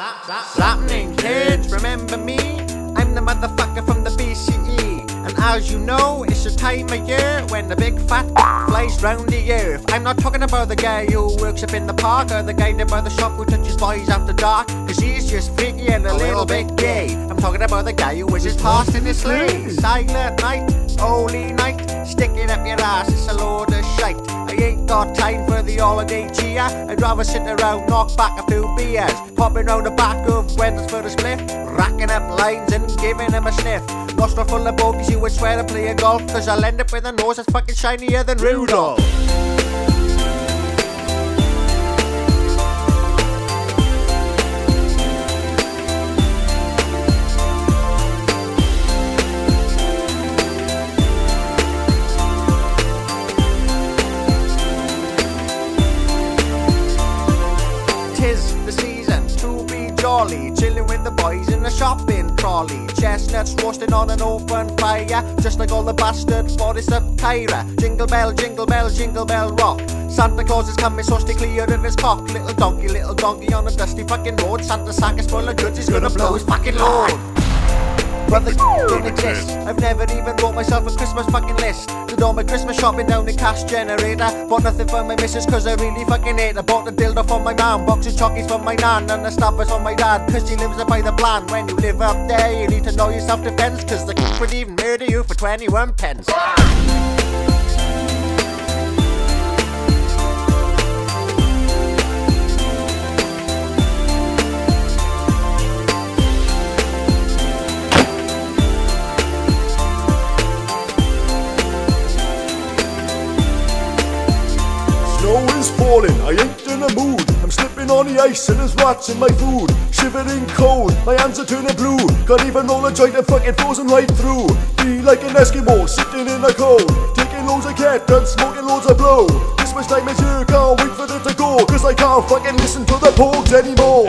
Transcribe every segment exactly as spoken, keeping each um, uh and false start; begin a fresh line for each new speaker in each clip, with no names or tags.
Happening kids, remember me? I'm the motherfucker from the B C E. And as you know, it's the time of year when the big fat flies round the earth. I'm not talking about the guy who works up in the park, or the guy down by the shop who touches boys after dark, cause he's just freaky and a little bit gay. I'm talking about the guy who was just tossed in his sleigh. Silent night, holy night, sticking up your ass, it's a load of shite. I ain't got time for the holiday cheer. I'd rather sit around, knock back a few beers, popping round the back of Wendy's for the spliff, racking up lines and giving him a sniff. Nostril full of bogies, you would swear to play a golf, cause I'll end up with a nose that's fucking shinier than Rudolph. Tis the season to be jolly, chilling with the boys in the shopping trolley. Chestnuts roasting on an open fire, just like all the bastard forests of Tyra. Jingle bell, jingle bell, jingle bell rock. Santa Claus is coming, so stay clear of his cock. Little donkey, little donkey on a dusty fucking road. Santa's sack is full of goods, he's gonna blow his fucking load. Brother don't exist, I've never even bought myself a Christmas fucking list. Did all my Christmas shopping down in Cash Generator. Bought nothing for my missus cause I really fucking hate her. Bought a dildo for my mum, boxes chockies for my nan, and a stabbers for my dad, cause he lives up by the plan. When you live up there you need to know your self-defense, cause the c*** would even murder you for twenty-one pence.
Snow is falling, I ain't in a mood. I'm slipping on the ice and there's rats in my food. Shivering cold, my hands are turning blue. Can't even roll a joint and fucking frozen right through. Be like an Eskimo, sitting in the cold, taking loads of cat and smoking loads of blow. Christmas time is here, can't wait for it to go, cause I can't fucking listen to the Pogues anymore.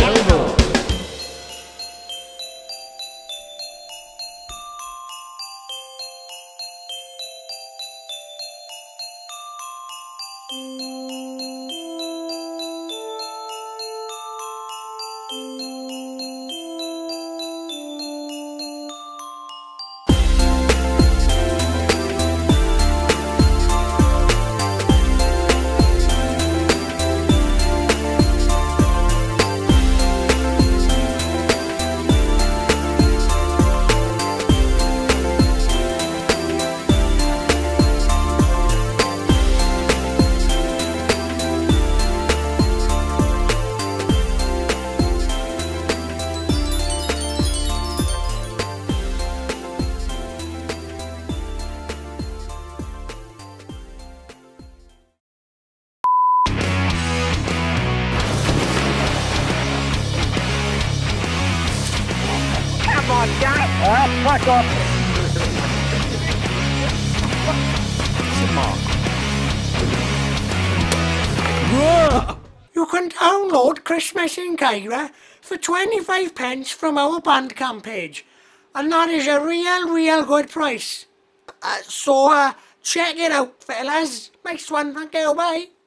Come on, guys! Ah, fuck off!
You can download Christmas in Kyra for twenty-five pence from our Bandcamp page, and that is a real, real good price. Uh, so, uh, check it out, fellas. Next one, thank you, bye.